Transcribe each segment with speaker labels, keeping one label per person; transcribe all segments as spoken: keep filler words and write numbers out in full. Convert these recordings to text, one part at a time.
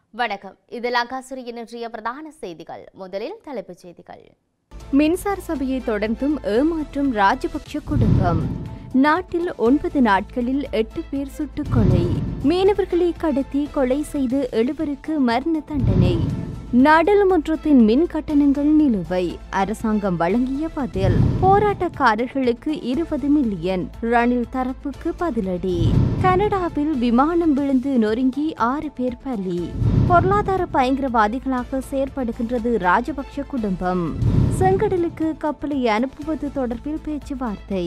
Speaker 1: வணக்கம். இது லங்காசுரியின் இன்றைய பிரதான செய்திகள். முதலில் தலைப்புச் செய்திகள்.
Speaker 2: மின்சார சபையை தொடர்ந்தும் ஏமாற்றும் ராஜபக்ஷ குடும்பம். நாட்டில் ஒன்பது நாட்களில் எட்டு பேர் சுட்டுக் கொலை. மீனவர்களை கடத்தி கொலை செய்து எழுவருக்கு மரண தண்டனை. நாடாளுமன்றத்தின் மின் கட்டணங்கள் நிலுவை. அரசாங்கம் வழங்கிய பதில். போராட்டக்காரர்களுக்கு இருபது மில்லியன். ரணில் தரப்புக்கு பதிலடி. கனடாவில் விமானம் விழுந்து நொறுங்கி ஆறு பேர் பலி. பொருளாதார பயங்கரவாதிகளாக செயற்படுகின்றது ராஜபக்ஷ குடும்பம். செங்கடலுக்கு கப்பலை அனுப்புவது தொடர்பில் பேச்சுவார்த்தை.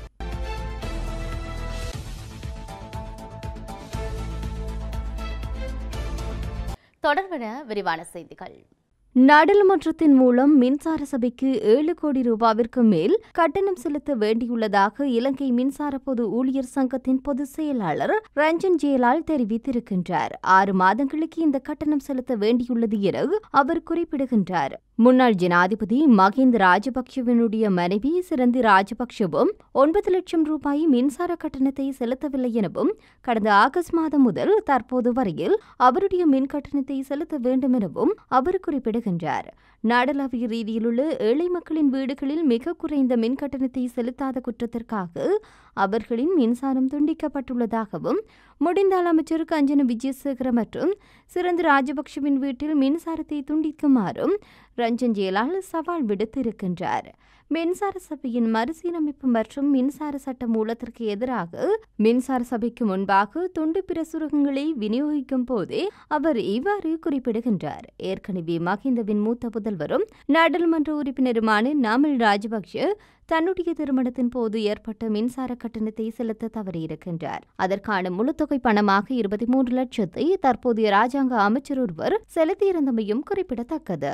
Speaker 1: தொடர்பென விரிவான செய்திகள்.
Speaker 2: நாடாளுமன்றத்தின் மூலம் மின்சார சபைக்கு ஏழு கோடி ரூபாவிற்கு மேல் கட்டணம் செலுத்த வேண்டியுள்ளதாக இலங்கை மின்சார பொது ஊழியர் சங்கத்தின் பொதுச் செயலாளர் ரஞ்சன் ஜெயலால் தெரிவித்திருக்கின்றார். ஆறு மாதங்களுக்கு இந்த கட்டணம் செலுத்த வேண்டியுள்ளது என அவர் குறிப்பிடுகின்றார். முன்னாள் ஜனாதிபதி மஹிந்த ராஜபக்சவினுடைய மனைவி சிரந்தி ராஜபக்சவும் ஒன்பது லட்சம் ரூபாய் மின்சார கட்டணத்தை செலுத்தவில்லை எனவும் கடந்த ஆகஸ்ட் மாதம் முதல் தற்போது வரையில் அவருடைய மின் கட்டணத்தை செலுத்த வேண்டும் எனவும் அவர் குறிப்பிடுகின்றார். நாடளாவிய ரீதியிலுள்ள ஏழை மக்களின் வீடுகளில் மிக குறைந்த மின் கட்டணத்தை செலுத்தாத குற்றத்திற்காக அவர்களின் மின்சாரம் துண்டிக்கப்பட்டுள்ளதாகவும் முடிந்தால் அமைச்சர் கஞ்சன விஜயசேகர மற்றும் சிரந்தி ராஜபக்சவின் வீட்டில் மின்சாரத்தை துண்டிக்குமாறும் ரஞ்சன் ஜெயலால் சவால் விடுத்திருக்கின்றார். மின்சார சபையின் மறுசீரமைப்பு மற்றும் மின்சார சட்ட மூலத்திற்கு எதிராக மின்சார சபைக்கு முன்பாக துண்டு பிரசுரங்களை விநியோகிக்கும் போதே அவர் இவ்வாறு குறிப்பிடுகின்றார். ஏற்கனவே மஹிந்தவின் மூத்த புதல்வரும் நாடாளுமன்ற உறுப்பினருமான நாமல் ராஜபக்ஷ தன்னுடைய திருமணத்தின் போது ஏற்பட்ட மின்சார கட்டணத்தை செலுத்த தவறியிருக்கின்றார். அதற்கான முழுத்தொகை பணமாக இருபத்தி மூன்று லட்சத்தை தற்போதைய ராஜாங்க அமைச்சர் ஒருவர் செலுத்தியிருந்தமையும் குறிப்பிடத்தக்கது.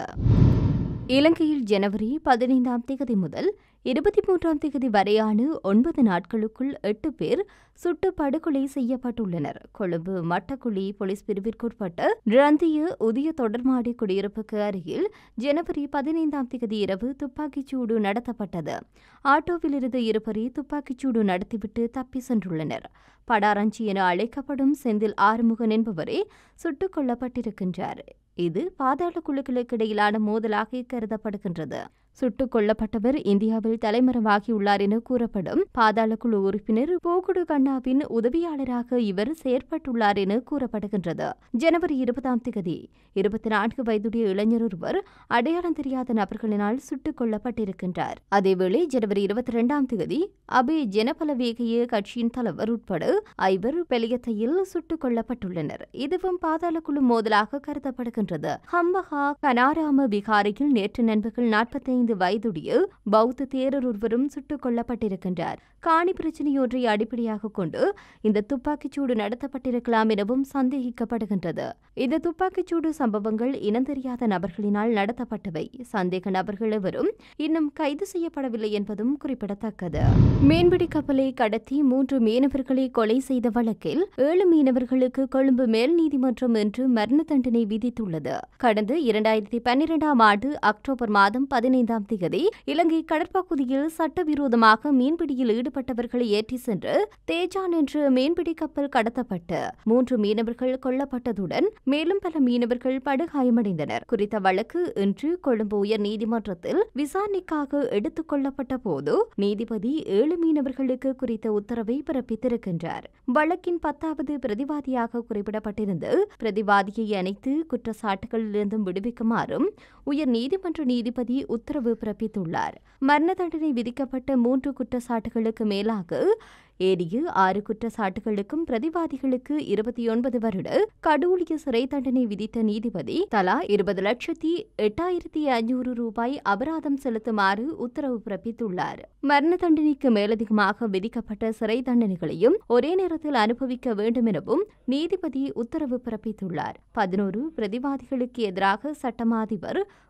Speaker 2: இலங்கையில் ஜனவரி பதினைந்தாம் தேதி முதல் இருபத்தி மூன்றாம் தேதி வரையான ஒன்பது நாட்களுக்குள் எட்டு பேர் சுட்டு படுகொலை செய்யப்பட்டுள்ளனர். கொழும்பு மட்டக்குழி போலீஸ் பிரிவிற்குட்பட்ட ரந்திய உதய தொடர்மாடி குடியிருப்புக்கு அருகில் ஜனவரி பதினைந்தாம் தேதி இரவு துப்பாக்கிச்சூடு நடத்தப்பட்டது. ஆட்டோவிலிருந்து இருபரி துப்பாக்கிச்சூடு நடத்திவிட்டு தப்பி சென்றுள்ளனர். படாரஞ்சி என அழைக்கப்படும் செந்தில் ஆறுமுகன் என்பவரே சுட்டுக் கொல்லப்பட்டிருக்கின்றார். இது பாதாள குழுக்களுக்கு இடையிலான மோதலாக கருதப்படுகின்றது. சுட்டுக் கொல்லப்பட்டவர் இந்தியாவில் தலைமறைவாகியுள்ளார் என கூறப்படும் பாதாள குழு உறுப்பினர் போகுடு கண்ணாவின் உதவியாளராக இவர் செயற்பட்டுள்ளார் என கூறப்படுகின்றது. ஜனவரி இருபதாம் தேதி இருபத்தி நான்கு வயதுடைய இளைஞர் ஒருவர் அடையாளம் தெரியாத நபர்களினால் சுட்டுக் கொல்லப்பட்டிருக்கின்றார். அதேவேளை ஜனவரி இருபத்தி இரண்டாம் தேதி அபே ஜனபலவேகிய கட்சியின் தலைவர் உட்பட ஐவர் பெலியத்தையில் சுட்டுக் கொல்லப்பட்டுள்ளனர். இதுவும் பாதாள குழு மோதலாக கருதப்படுகின்றது. ஹம்பஹா கனாராம விகாரையில் நேற்று நண்பர்கள் நாற்பத்தி வயதுடைய பௌத்த தேரர் ஒருவரும் சுட்டுக் கொல்லப்பட்டிருக்கின்றார். காணி பிரச்சினையொன்றை அடிப்படையாக கொண்டு இந்த துப்பாக்கிச்சூடு நடத்தப்பட்டிருக்கலாம் எனவும் சந்தேகிக்கப்படுகின்றது. இந்த துப்பாக்கிச்சூடு சம்பவங்கள் இனந்தெரியாத நபர்களினால் நடத்தப்பட்டவை. சந்தேக நபர்கள் எவரும் இன்னும் கைது செய்யப்படவில்லை என்பதும் குறிப்பிடத்தக்கது. மீன்பிடி கப்பலை கடத்தி மூன்று மீனவர்களை கொலை செய்த வழக்கில் ஏழு மீனவர்களுக்கு கொழும்பு மேல் நீதிமன்றம் இன்று மரண தண்டனை விதித்துள்ளது. கடந்த இரண்டாயிரத்தி பன்னிரண்டாம் ஆண்டு அக்டோபர் மாதம் பதினைந்தாம் தேதி இலங்கை கடற்பகுதியில் சட்டவிரோதமாக மீன்பிடியில் ஈடுபட்டவர்களை ஏற்றி சென்று தேஜான் என்ற மீன்பிடி கப்பல் கடத்தப்பட்டு மூன்று மீனவர்கள் கொல்லப்பட்டதுடன் மேலும் பல மீனவர்கள் படுகாயமடைந்தனர். குறித்த வழக்கு இன்று கொழும்பு உயர் நீதிமன்றத்தில் விசாரணைக்காக எடுத்துக் கொள்ளப்பட்ட போது நீதிபதி ஏழு மீனவர்களுக்கு குறித்த உத்தரவை பிறப்பித்திருக்கின்றார். வழக்கின் பத்தாவது பிரதிவாதியாக குறிப்பிடப்பட்டிருந்து பிரதிவாதியை அனைத்து குற்றச்சாட்டுகளிலிருந்தும் விடுவிக்குமாறும் உயர் நீதிமன்ற நீதிபதி உத்தரவு பிறப்பித்துள்ளார். மரண தண்டனை விதிக்கப்பட்ட மூன்று குற்றச்சாட்டுகளுக்கு மேலாக ஏறிய ஆறு குற்றச்சாட்டுகளுக்கும் பிரதிவாதிகளுக்கு இருபத்தி ஒன்பது வருட கடூழிய சிறை தண்டனை விதித்த நீதிபதி தலா இருபது லட்சத்தி எட்டாயிரத்தி ஐநூறு ரூபாய் அபராதம் செலுத்துமாறு உத்தரவு பிறப்பித்துள்ளார். மரண தண்டனைக்கு மேலதிகமாக விதிக்கப்பட்ட சிறை தண்டனைகளையும் ஒரே நேரத்தில் அனுபவிக்க வேண்டும் எனவும் நீதிபதி உத்தரவு பிறப்பித்துள்ளார். பதினோரு பிரதிவாதிகளுக்கு எதிராக சட்டமாதிபர்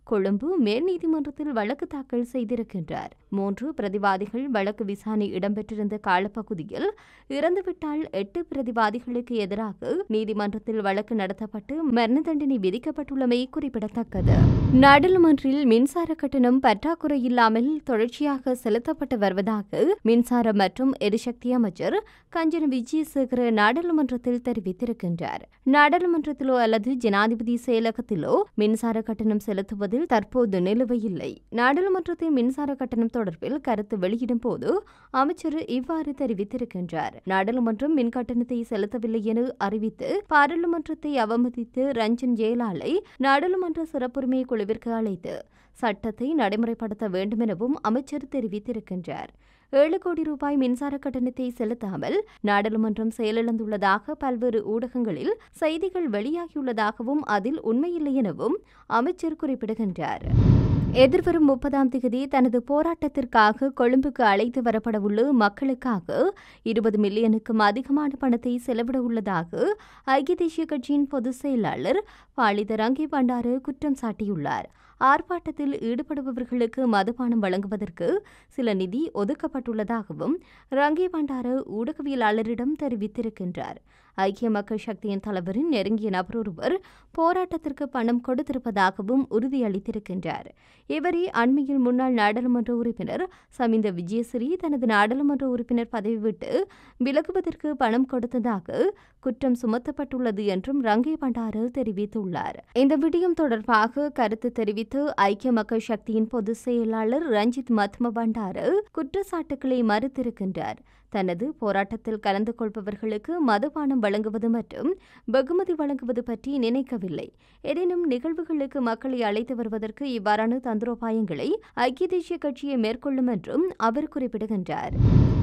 Speaker 2: கொழும்பு மேல் நீதிமன்றத்தில் வழக்கு தாக்கல் செய்திருக்கின்றார். மூன்று பிரதிவாதிகள் வழக்கு விசாரணை இடம்பெற்றிருந்த காலப்பகுதியில் இறந்துவிட்டால் எட்டு பிரதிவாதிகளுக்கு எதிராக நீதிமன்றத்தில் வழக்கு நடத்தப்பட்டு மரண தண்டனை விதிக்கப்பட்டுள்ளமை குறிப்பிடத்தக்கது. நாடாளுமன்றில் மின்சார கட்டணம் பற்றாக்குறை இல்லாமல் தொடர்ச்சியாக செலுத்தப்பட்டு வருவதாக மின்சார மற்றும் எரிசக்தி அமைச்சர் கஞ்சன விஜயசேகர நாடாளுமன்றத்தில் தெரிவித்திருக்கின்றார். நாடாளுமன்றத்திலோ அல்லது ஜனாதிபதி செயலகத்திலோ மின்சார கட்டணம் செலுத்துவதில் தற்போது நிலுவையில்லை. நாடாளுமன்றத்தின் மின்சார கட்டணம் தொடர்பில் கருத்து வெளியிடும் போது அமைச்சர் இவ்வாறு தெரிவித்திருக்கின்றார். நாடாளுமன்றம் மின் கட்டணத்தை செலுத்தவில்லை என அறிவித்து பாராளுமன்றத்தை அவமதித்து ரஞ்சன் ஜெயலாலை நாடாளுமன்ற சிறப்புரிமை குழுவிற்கு அழைத்து சட்டத்தை நடைமுறைப்படுத்த வேண்டும் எனவும் அமைச்சர் தெரிவித்திருக்கின்றார். ஏழு கோடி ரூபாய் மின்சார கட்டணத்தை செலுத்தாமல் நாடாளுமன்றம் செயலிழந்துள்ளதாக பல்வேறு ஊடகங்களில் செய்திகள் வெளியாகியுள்ளதாகவும் அதில் உண்மையில்லை எனவும் அமைச்சர் குறிப்பிடுகின்றார். எதிர்வரும் முப்பதாம் தேதி தனது போராட்டத்திற்காக கொழும்புக்கு அழைத்து வரப்படவுள்ள மக்களுக்காக இருபது மில்லியனுக்கும் அதிகமான பணத்தை செலவிட உள்ளதாக ஐக்கிய தேசிய கட்சியின் பொதுச் செயலாளர் பாலித ரங்கி பண்டார குற்றம் சாட்டியுள்ளார். ஆர்ப்பாட்டத்தில் ஈடுபடுபவர்களுக்கு மதுபானம் வழங்குவதற்கு சில நிதி ஒதுக்கப்பட்டுள்ளதாகவும் ரங்கி பண்டார ஊடகவியலாளரிடம் தெரிவித்திருக்கின்றார். ஐக்கிய மக்கள் சக்தியின் தலைவரின் நெருங்கிய நபர் ஒருவர் போராட்டத்திற்கு பணம் கொடுத்திருப்பதாகவும் உறுதியளித்திருக்கின்றார். இவரே அண்மையில் முன்னாள் நாடாளுமன்ற உறுப்பினர் சமிந்த விஜயசிறி தனது நாடாளுமன்ற உறுப்பினர் பதவி விட்டு விலகுவதற்கு பணம் கொடுத்ததாக குற்றம் சுமத்தப்பட்டுள்ளது என்றும் ரங்கி பண்டார தெரிவித்துள்ளார். இந்த விடயம் தொடர்பாக கருத்து தெரிவித்து ஐக்கிய மக்கள் சக்தியின் பொதுச் செயலாளர் ரஞ்சித் மத்ம பண்டார குற்றச்சாட்டுக்களை மறுத்திருக்கின்றார். தனது போராட்டத்தில் கலந்து கொள்பவர்களுக்கு மதுபானம் வழங்குவது மற்றும் வெகுமதி வழங்குவது பற்றி நினைக்கவில்லை. எனினும் நிகழ்வுகளுக்கு மக்களை அழைத்து வருவதற்கு இவ்வாறான தந்திரோபாயங்களை ஐக்கிய தேசிய கட்சியை மேற்கொள்ளும் என்றும் அவர் குறிப்பிடுகின்றார்.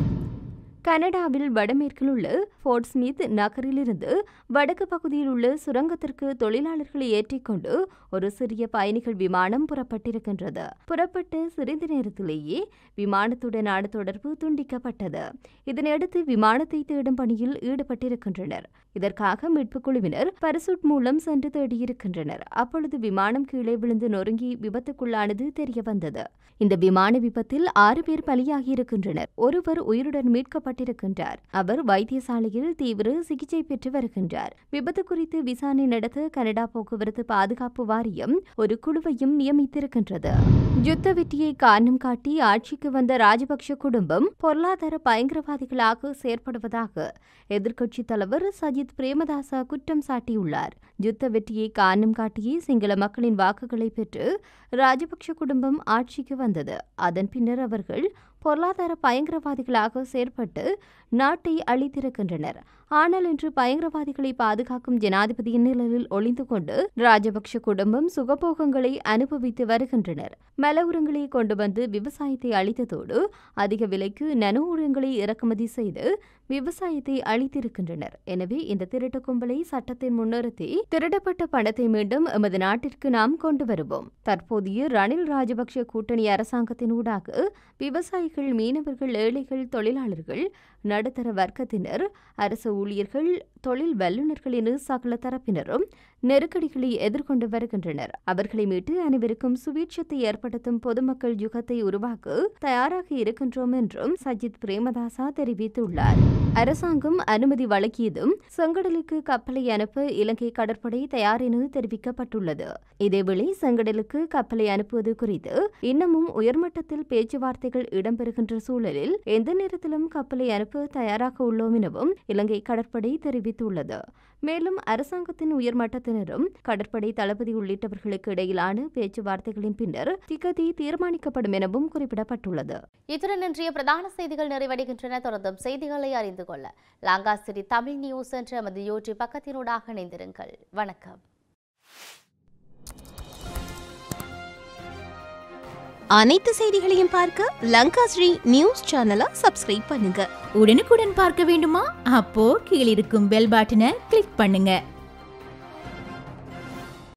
Speaker 2: கனடாவில் வடமேற்கில் உள்ள ஃபோர்ட் ஸ்மித் நகரிலிருந்து வடக்கு பகுதியில் உள்ள சுரங்கத்திற்கு தொழிலாளர்களை ஏற்றிக்கொண்டு ஒரு சிறிய பயணிகள் விமானம் புறப்பட்டிருக்கின்றது. புறப்பட்ட சிறிது நேரத்திலேயே விமானத்துடனான தொடர்பு துண்டிக்கப்பட்டது. இதனையடுத்து விமானத்தை தேடும் பணியில் ஈடுபட்டிருக்கின்றனர். இதற்காக மீட்புக் குழுவினர் பரிசூட் மூலம் சென்று தேடியிருக்கின்றனர். அப்பொழுது விமானம் கீழே விழுந்து நொறுங்கி விபத்துக்குள்ளானது தெரியவந்தது. இந்த விமான விபத்தில் ஆறு பேர் பலியாகியிருக்கின்றனர். ஒருவர் உயிருடன் மீட்கப்பட்டிருக்கின்றார். அவர் வைத்தியசாலையில் தீவிர சிகிச்சை பெற்று வருகின்றார். விபத்து குறித்து விசாரணை நடத்த கனடா போக்குவரத்து பாதுகாப்பு வாரியம் ஒரு குழுவையும் நியமித்திருக்கின்றது. யுத்த வெற்றியை காரணம் காட்டி ஆட்சிக்கு வந்த ராஜபக்ஷ குடும்பம் பொருளாதார பயங்கரவாதிகளாக செயற்படுவதாக எதிர்க்கட்சித் தலைவர் சஜித் பிரேமதாச குற்றம் சாட்டியுள்ளார். யுத்த வெற்றியை காரணம் காட்டியே சிங்கள மக்களின் வாக்குகளை பெற்று ராஜபக்ஷ குடும்பம் ஆட்சிக்கு வந்தது. அதன் பின்னர் அவர்கள் பொருளாதார பயங்கரவாதிகளாக செயற்பட்டு நாட்டை அழித்திருக்கின்றனர். ஆனால் இன்று பயங்கரவாதிகளை பாதுகாக்கும் ஜனாதிபதியின் நிழலில் ஒளிந்து கொண்டு ராஜபக்ஷ குடும்பம் சுகபோகங்களை அனுபவித்து வருகின்றனர். மல உரங்களை கொண்டு வந்து விவசாயத்தை அழித்ததோடு அதிக விலைக்கு நனோ உரங்களை இறக்குமதி செய்து விவசாயத்தை அழித்திருக்கின்றனர். எனவே இந்த திருட்டு கும்பலை சட்டத்தின் முன்னிறுத்தி திருடப்பட்ட பணத்தை மீண்டும் எமது நாட்டிற்கு நாம் கொண்டு வருவோம். தற்போதைய ரணில் ராஜபக்ஷ கூட்டணி அரசாங்கத்தின் ஊடாக விவசாயிகள், மீனவர்கள், ஏழைகள், தொழிலாளர்கள், நடுத்தர வர்க்கத்தினர், அரசு ஊழியர்கள், தொழில் வல்லுநர்கள் என சகல தரப்பினரும் நெருக்கடிகளை எதிர்கொண்டு வருகின்றனர். அவர்களை மீட்டு அனைவருக்கும் சுவீட்சத்தை ஏற்படுத்தும் பொதுமக்கள் யுகத்தை உருவாக்க தயாராக இருக்கின்றோம் என்றும் சஜித் பிரேமதாசா தெரிவித்துள்ளார். அரசாங்கம் அனுமதி வழங்கியதும் செங்கடலுக்கு கப்பலை அனுப்ப இலங்கை கடற்படை தயார் என தெரிவிக்கப்பட்டுள்ளது. இதேவேளை செங்கடலுக்கு கப்பலை அனுப்புவது குறித்து இன்னமும் உயர்மட்டத்தில் பேச்சுவார்த்தைகள் இடம்பெறுகின்ற சூழலில் எந்த நேரத்திலும் கப்பலை அனுப்ப தயாராக உள்ளோம் எனவும் இலங்கை கடற்படை தெரிவித்துள்ளது. மேலும் அரசாங்கத்தின் உயர்மட்டத்தினரும் கடற்படை தளபதி உள்ளிட்டவர்களுக்கு இடையிலான பேச்சுவார்த்தைகளின் பின்னர் திகதி தீர்மானிக்கப்படும் எனவும் குறிப்பிடப்பட்டுள்ளது.
Speaker 1: இத்துடன் இன்றைய பிரதான செய்திகள் நிறைவடைகின்றன. தொடர்ந்தும் செய்திகளை அறிந்து கொள்ள லாங்காசிரி தமிழ் நியூஸ் என்ற எமது யூடியூப் பக்கத்தினூடாக இணைந்திருங்கள். வணக்கம்.
Speaker 3: அனைத்து செய்திகளையும் பார்க்க லங்காஸ்ரீ நியூஸ் சேனலை சப்ஸ்கிரைப் பண்ணுங்க.
Speaker 4: உடனுக்குடன் பார்க்க வேண்டுமா? அப்போ கீழிருக்கும் பெல் பட்டனை கிளிக் பண்ணுங்க.